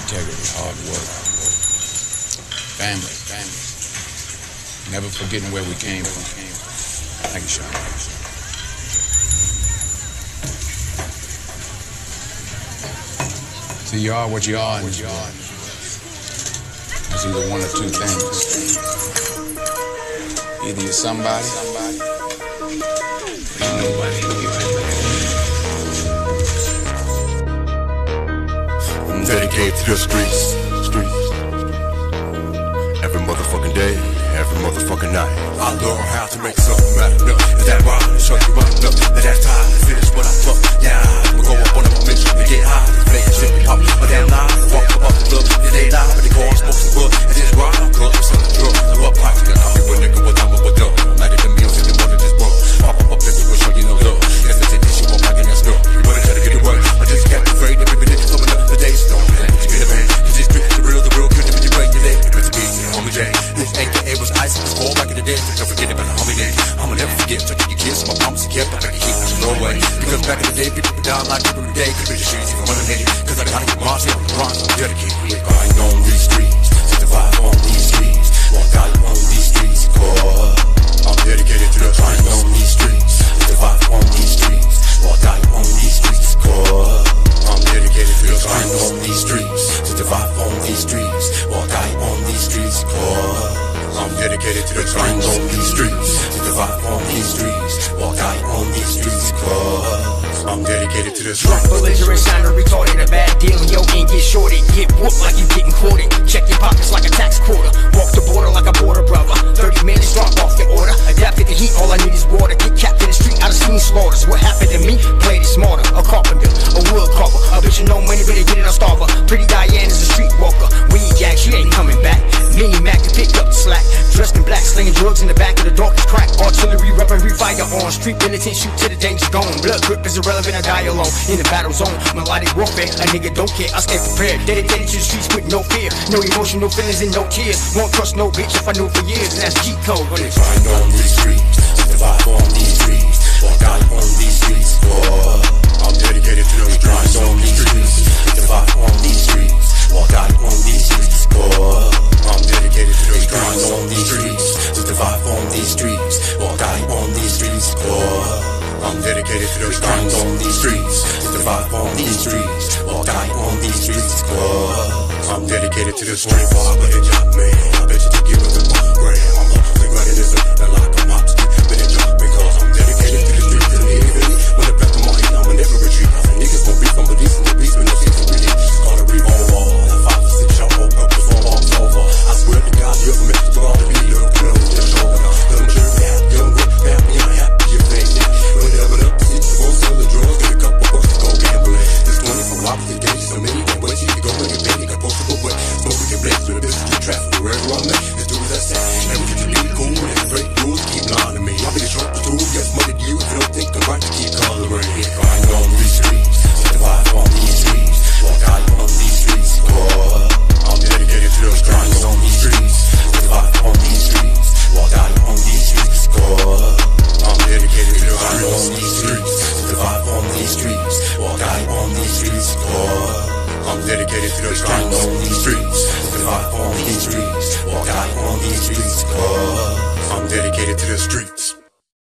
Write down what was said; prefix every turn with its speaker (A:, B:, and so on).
A: integrity, hard work, family. Never forgetting where we came from. Thank you, Sean. So you are what you are, and it's either one or two things. Either you're somebody, or nobody.
B: I'm dedicated to the streets. Every motherfucking day, every motherfucking night, I learn how to make something matter. No, is that right? Show you what I love. That's time to finish what I fuck. Yeah, I'ma go up on a mission to get high. Play a shit, pop a damn lie. Walk up the club, yeah, they lie, but they go and smoke some bud. And this ride, I'm club, I'm selling drugs. I'm up high, I call me one nigga, what I'm up a dub. I'm mad at the meals and they wanted this bro. Pop up, baby, we'll show you no love. Guess they say this shit won't like it, that's no. You wanna try to get it right, I just can't be afraid that every day coming up the days. Don't let you get a man, cause this street, the real, good, if you break your leg. It's a beat, homie J. This AKA was ice, it was cold back in the day. Don't forget about the homie day. I'ma never forget, touching your kids, my promise you kept. I bet you keep it no way. Because back in the day, people were down like every day. Could be the streets, even when I'm hated. Cause I gotta get my shit on the run, I'm dedicated. Grind on these streets, survive on these streets. Walk out on these streets, cause I'm dedicated to the grind on these streets. Survive on these streets. Walk out on these streets, cause I'm dedicated to the grind on these streets. Survive on these streets. Walk out on these streets, cause I'm dedicated to the grind on these streets. Survive on these streets. Walk out on these streets, cause I'm dedicated to this.
C: Drunk, belligerent, sound retarded, a bad deal. Yo, ain't get shorted. Get whooped like you getting courted. Check your pockets like a tax quarter. Walk the border like a border brother. 30 minutes, drop off your order. Adapted to heat, all I need is water. Get capped in the street, I done seen slaughters. What happened to me? Played it smarter. A carpenter, a wood carver. A bitch with no money, better get it on Starver. Pretty Diane is a streetwalker. Weed Jack, she ain't coming back. Mini Mac to pick up the slack. Dressed in black, slinging drugs in the back of the darkest crack. Artillery, weapon, refire on. Street militant, shoot till the danger gone. Blood grip is irrelevant, I die alone. In the battle zone, melodic warfare, a nigga don't care, I stay prepared. Dedicated to the streets with no fear. No emotion, no feelings, and no tears. Won't trust no bitch if I knew for years. And that's G code.
B: Grind on these streets, survive on these streets. Walk out on these streets, cause I'm dedicated to those. Grind on these streets, survive on these streets. Walk out on these streets, cause I'm dedicated to those. Grind on these streets, survive on these streets. Walk out on these streets, cause I'm dedicated to those. Grind on these streets, survive on these streets. Walk out on these streets, cause I'm dedicated to the street. Bob with a job, man. I bet you to give us a $1 grand. I'm up, the running is up, and like I'm out to street. Been a job because I'm dedicated to the street. To the nitty-gritty. When the back of my heat, I'ma never retreat. Niggas won't be from a decent beast with no season really. Call a revolver. 5 or 6 shot whole purpose for bombs over. I swear to God, you're meant to all to be your girl with your shoulder. Let them sure have young with family, I'm happy you're facing. Whenever up, see you won't sell the drugs, get a couple bucks to go gambling. This money from robbers and gauges, so many can wait. You can go and get paid, you got posted away. Smoking your blades with a business, keep traffic wherever I'm at. Let's do as I say. Everything you need, cool, and break rules, keep lying to me. I'll be the short the tool, yes, money to you. If you don't think I'm right, to keep coloring. Grind on these streets, survive on these streets. Walk out on these streets, cause I'm dedicated to those. Grind on these streets, survive on these streets. Walk out on these streets, cause I'm dedicated to those. Grind on these streets, survive on these streets. Walk out on these streets, cause I'm dedicated to those. Grind on these streets, survive on these streets. Walk out on these streets, cause I'm dedicated to the street.